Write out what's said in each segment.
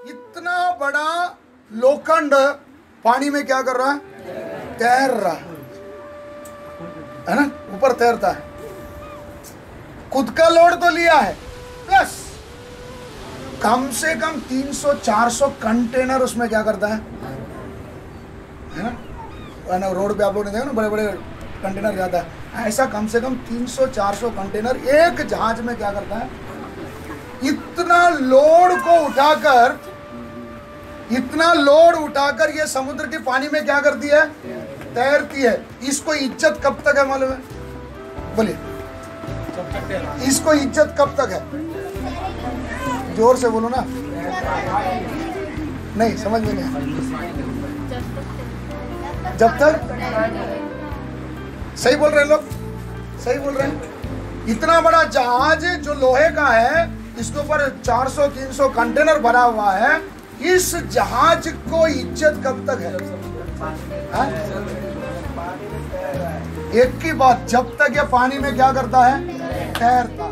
इतना बड़ा लोखंड पानी में क्या कर रहा है? तैर रहा है ना, ऊपर तैरता है। खुद का लोड तो लिया है, प्लस कम से कम 300-400 कंटेनर उसमें क्या करता है ना। रोड पे आप लोग ने देखा ना, बड़े बड़े कंटेनर जाता है, ऐसा कम से कम 300-400 कंटेनर एक जहाज में क्या करता है। इतना लोड को उठाकर, इतना लोड उठाकर ये समुद्र के पानी में क्या करती है? तैरती है। इसको इज्जत कब तक है मालूम है? बोलिए, इसको इज्जत कब तक है? जोर से बोलो ना, नहीं समझ में नहीं। जब तक, सही बोल रहे हैं लोग, सही बोल रहे हैं। इतना बड़ा जहाज जो लोहे का है, इसके ऊपर 400-300 कंटेनर भरा हुआ है, इस जहाज को इज्जत कब तक है? एक की बात, जब तक ये पानी में क्या करता है? तैरता।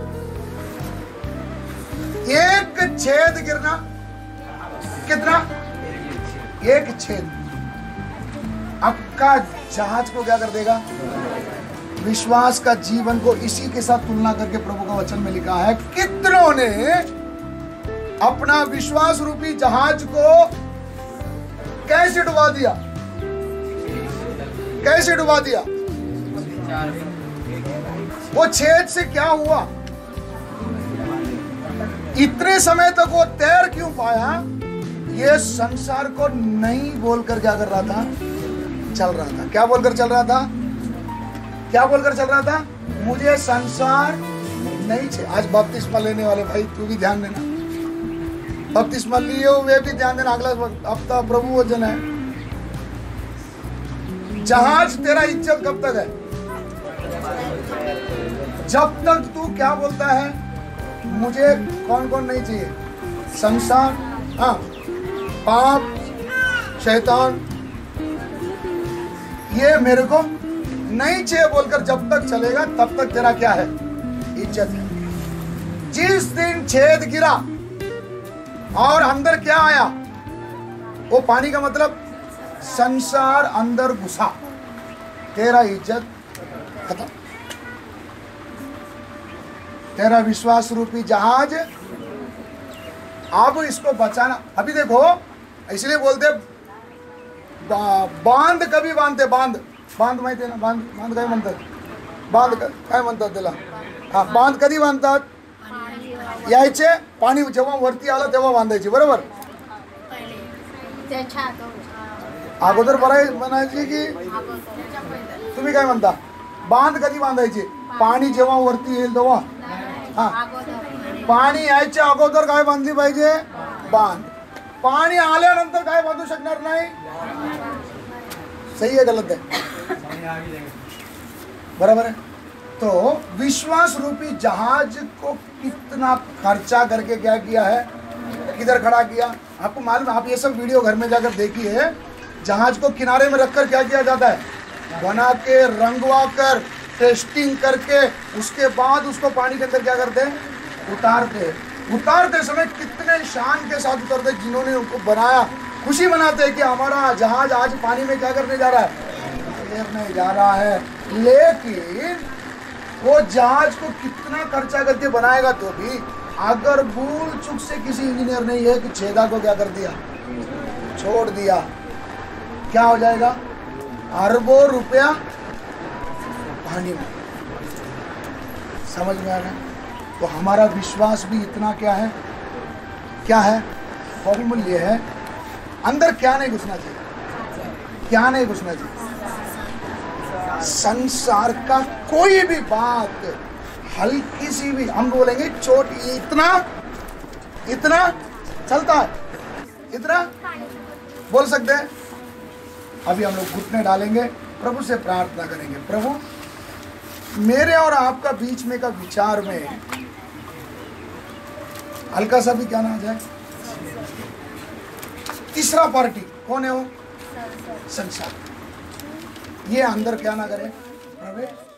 एक छेद गिरना, कितना? एक छेद आपका जहाज को क्या कर देगा? विश्वास का जीवन को इसी के साथ तुलना करके प्रभु का वचन में लिखा है, कितनों ने अपना विश्वास रूपी जहाज को कैसे डुबा दिया? कैसे डुबा दिया? वो छेद से क्या हुआ? इतने समय तक वो तैर क्यों पाया? ये संसार को नहीं बोलकर क्या कर रहा था? चल रहा था। क्या बोलकर चल रहा था? क्या बोलकर चल रहा था? मुझे संसार नहीं चाहिए। आज बपतिस्मा लेने वाले भाई, तू भी ध्यान देना, बपतिस्मा लिए हो वे भी ध्यान देना। अगला हफ्ता प्रभु वचन है। जहाज तेरा इज्जत कब तक है? जब तक तू क्या बोलता है? मुझे कौन कौन नहीं चाहिए? संसार, हाँ, पाप, शैतान, ये मेरे को नहीं चाहिए बोलकर जब तक चलेगा तब तक तेरा क्या है? इज्जत है। जिस दिन छेद गिरा और अंदर क्या आया? वो पानी का मतलब संसार अंदर घुसा, तेरा इज्जत खत्म। तेरा विश्वास रूपी जहाज, अब इसको बचाना। अभी देखो, इसलिए बोलते बांध कभी बांधते, बांध माहिती ना, बांध काय म्हणतात? बांध काय म्हणतात त्याला? हा, बांध कधी बांधतात? यायचे पाणी जेव्हा वरती आलं तेव्हा बांधायची, बरोबर? अगोदर बनायची की तुम्ही काय म्हणता? बांध कधी बांधायची? पाणी जेव्हा वरती येईल तेव्हा। हा, पाणी यायच्या अगोदर काय बांधली पाहिजे? बांध। पाणी आल्यानंतर काय बांधू शकणार नाही। सही है गलत है? बराबर है। तो विश्वास रूपी जहाज को कितना खर्चा करके क्या किया है? किधर खड़ा किया? आपको मालूम, आप ये सब वीडियो घर में जाकर देखिए। जहाज को किनारे में रखकर क्या किया जाता है? बना के, रंगवा कर, टेस्टिंग करके, उसके बाद उसको पानी के अंदर क्या करते हैं? उतारते। उतारते समय कितने शान के साथ उतरते। जिन्होंने उनको बनाया खुशी मनाते हैं कि हमारा जहाज आज पानी में क्या करने जा रहा है? तैरने जा रहा है। लेकिन वो जहाज को कितना खर्चा करके बनाएगा तो भी अगर भूल चूक से किसी इंजीनियर ने एक छेदा को क्या कर दिया? छोड़ दिया, क्या हो जाएगा? अरबों रुपया पानी में। समझ में आ रहा है? तो हमारा विश्वास भी इतना क्या है? क्या है? बहुमूल्य है। अंदर क्या नहीं घुसना चाहिए? क्या नहीं घुसना चाहिए? संसार का कोई भी बात, हल्की सी भी, हम बोलेंगे छोटी, इतना चलता है, इतना बोल सकते हैं। अभी हम लोग घुटने डालेंगे, प्रभु से प्रार्थना करेंगे, प्रभु मेरे और आपका बीच में का विचार में हल्का सा भी क्या ना आ जाए। तीसरा पार्टी कौन है? वो संसार। ये अंदर क्या ना करे? प्रवेश